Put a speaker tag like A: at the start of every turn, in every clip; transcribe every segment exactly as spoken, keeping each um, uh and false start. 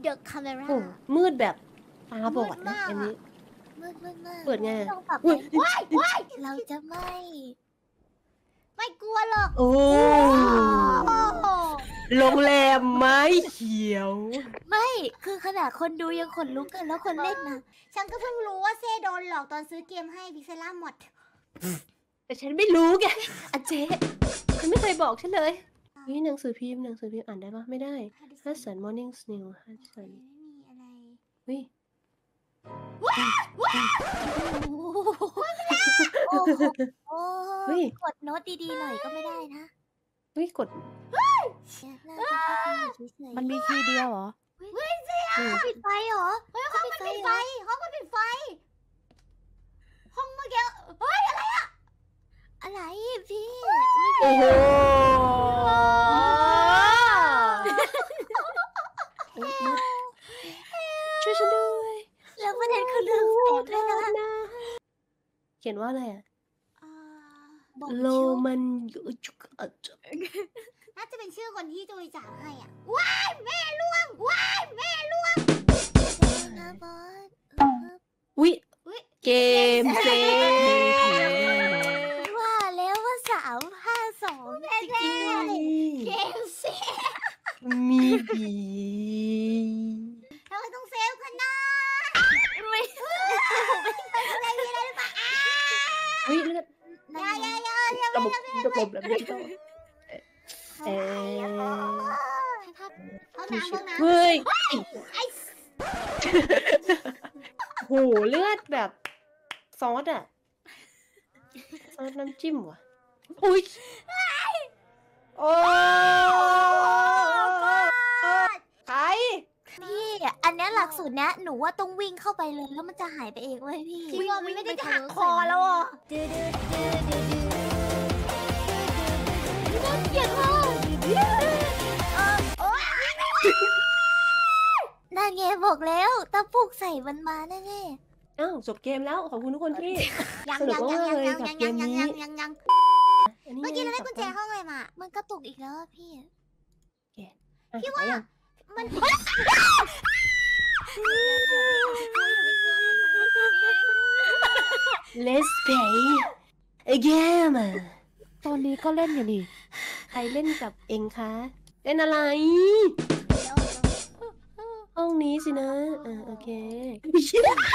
A: The Camera
B: โอ้มืดแบบตาบอดนะอันนี้
A: มืดมืดมาก
B: เปิดไง
A: ต้องปรับ
B: อุ๊ย
A: ว้ายว้ายเราจะไม่ ไม่กลัวหรอก
B: โอ้
A: โอ้โห
B: โรงแรมไม้เขียว
A: ไม่คือขนาดคนดูยังขนลุกกันแล้วคนเล่นนะ
C: ฉันก็เพิ่งรู้ว่าเซ่โดนหลอกตอนซื้อเกมให้พิกเซล่าหมด
B: แต่ฉันไม่รู้ไงอาเจ๊ฉันไม่เคยบอกฉันเลยนี่หนังสือพิมพ์หนังสือพิมพ์อ่านได้ปะไม่ได้ฮัสสันมอร์นิ่งสนิวฮัสสัน
C: ไม่มีอะไร
B: เฮ้ย
A: โอ้โหโอ้
B: เฮ้ย
A: กดโน้ตดีๆหน่อยก็ไม่ได้นะ
B: เฮ้ยกด
A: น่าจะแค่อยู่เฉยๆ
D: มันมีคีย์เดียวเหรอ
B: อืม
A: ปิดไฟเหรอ
C: เฮ้ยห้องมันปิดไฟห้องมันปิดไฟ ห้องเมื่อกี้เฮ้ยอะไรอะ
A: อะไรพี่
B: โอ้โหช่วยฉันด้วย
A: แล้วประเด็นคือเรื่องแสงด้วยนะ
B: เขียนว่าอะไรอะ
C: อ่า
A: บอก
B: โล
A: ชื่อ
B: มันจุกอะจ
C: น่าจะเป็นชื่อคนที่จะบริจาคให้อ่ะว้ายแม่ล่วงว้ายแม่ล่วง
A: นะบอส
B: วิ
C: อุ๊ย
B: เกมเซฟ
A: ว่าแล้วว่าสามห้าสองจริงๆด้วย
C: เกมเซฟ
B: มีผี
C: ทำไมต้องเซฟกันนะ
A: ไม่
C: อะไรมีอะไรหรือเปล่าอ่า
B: เฮ้ยเลือด
C: อย่าอย่าอย่าอย่า
B: ระบบระบบแบบนี้ก็เออ
C: ห้องน้ำห้องน้ำ
B: เฮ้ย
C: ไอ้
B: โหเลือดแบบซอสอะซอสน้ำจิ้มว่ะอุ้ยโอ้ใคร
A: พี่อันเนี้ยหลักสูตรเนี้ยหนูว่าต้องวิ่งเข้าไปเลยแล้วมันจะหายไปเองเว้ยพี่
C: จริงว่ามันไม่ได้จะหักคอแล้วอ่ะ
A: น่าเกลียดมากนั่นไงบอกแล้วตะปุกใส่มันมาแน่
B: อ้าวจบเกมแล้วขอบคุณทุกคนที่
C: ยัง
B: สนุก
C: ยัง
B: มาก
C: ยัง
B: เลย
C: ยัง
B: กับ
C: ยัง
B: เกม
C: ยัง
B: นี้
C: ยังยังยัง
B: อันนี้
C: เมื่อกี้เราได้กุญแจห้องอะไรมา
A: ๆมันกระตุกอีกแล้วอะพี่
B: พี่ว่า
C: มัน
B: Let's play a game
D: ตอนนี้ก็เล่นอยู่นี่
B: ใครเล่นกับเองคะเล่นอะไร ห้องนี้สินะอ่าโอเค
A: โอเค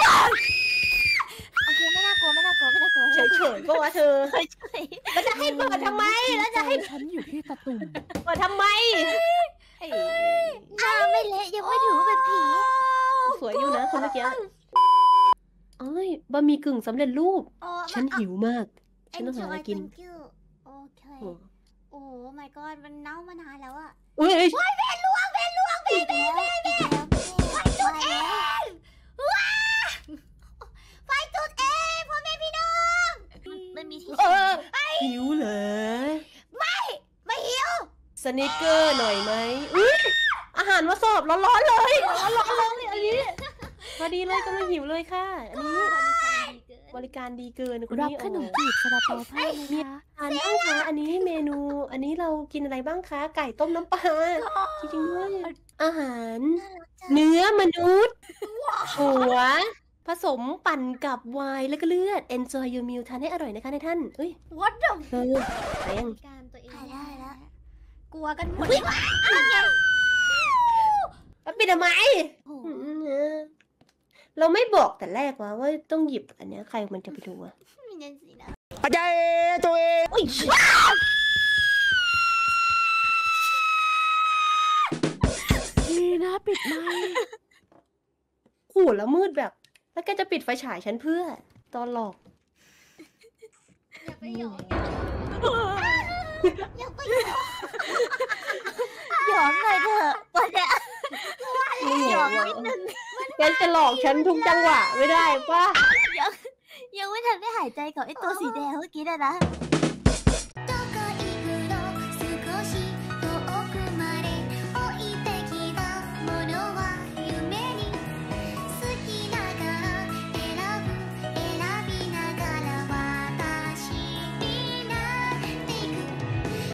A: ไม่น่ากลัวไม่น่ากลัวไม่น่ากลัว
B: เฉยเฉยๆปะวะเธอ
A: เฉยเฉย
B: แล้วจะให้เปิดทำไม แล้วจะให้
D: ฉันอยู่ที่ตะตุ่ม
B: เปิดทำไมเอ้ย
A: หน้าไม่เละยังไม่ถือว่าเป็นผี
B: สวยอยู่นะคนเมื่อกี้เอ้ยบะหมี่กึ่งสำเร็จรูป ฉันหิวมาก ฉันต้องหาอะไรกิน
C: Thank you โอเค
B: โอ้
C: โอ้ my god มันเน่ามานานแล้วอะ
B: อุ้ยเอ้ย
C: เวรล่วงเวรล่วงเว
A: อี
C: ร
A: กแล้วอีกแล้วไฟจุดเอง
C: ว้าไฟจุดเองพ่อแม่พี่น้อง
A: มันมีที่
B: เออหิวเหรอ
C: ไม่หิว
B: สนิกเกอร์หน่อยไหมอุ้ยอาหารมาสอบร้อนๆเลยร้อนๆเลยอันนี้พอดีเลยก็ไม่หิวเลยค่ะ อันนี้บริการดีเกินคน
D: รับ
B: นี้
D: ขนมจีบซาลาเปาผ้าไหมคะ
B: ทานบ้างคะอันนี้เมนู อันนี้เรากินอะไรบ้างคะ ไก่ต้มน้ำปลาจริงๆด้วยอาหาร เนื้อมนุษย์หัว ผสมปั่นกับไวน์แล้วก็เลือด enjoy your meal ทานให้อร่อยนะคะในท่านเอ้ย
C: What the
B: เธอแรง
C: การตัวเอง
A: ถ่ายได้แล้ว
C: กลัวกันหมด
B: แล้วปิดทำไม
A: โอ้โห
B: อืมเราไม่บอกแต่แรกว่าว่าต้องหยิบอันเนี้ยใครมันจะไปดูอะ
C: มีเงินสินะ
E: อาจารย์ตัวเอง
B: โอ้ย
D: ดีนะปิดไมค์
B: โหแล้วมืดแบบ แล้วแกจะปิดไฟฉายฉันเพื่อ ตอนหลอก
C: อย่าไปหยอกอย่าไปหยอก
A: หยอมหน่อยเถอะวันเนี้ย
B: หยอกนิดนึงแกจะหลอกฉันทุกจังหวะไม่ได้ป่ะ
A: ยังไม่ทันได้หายใจกับไอ้ตัวสีแดงเมื่อกี้เลยนะ